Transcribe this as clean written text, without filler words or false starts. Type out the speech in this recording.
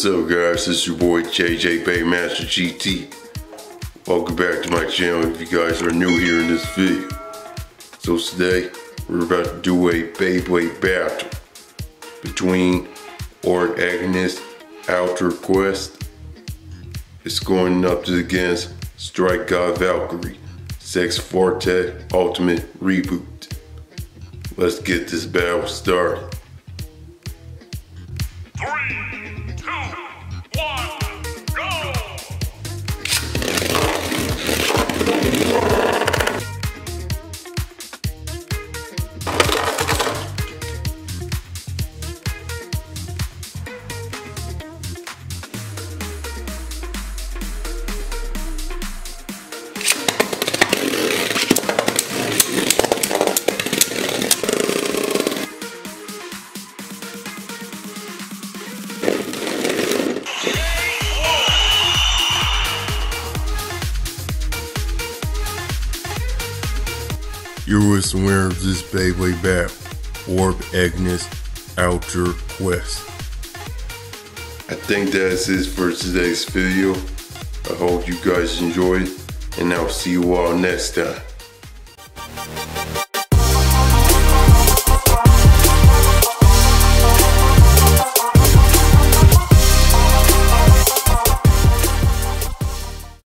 What's up guys, it's your boy JJ Baymaster GT. Welcome back to my channel if you guys are new here in this video. So today, we're about to do a Beyblade battle between Orb Egis, Ω.Qs. It's going up against Strike God Valkyrie, 6V.UI Ultimate Reboot. Let's get this battle started. 3, 2, 1, go! Here was the winner of this Beyblade battle, Orb Egis, Ω.Qs. I think that's it for today's video. I hope you guys enjoyed, and I'll see you all next time.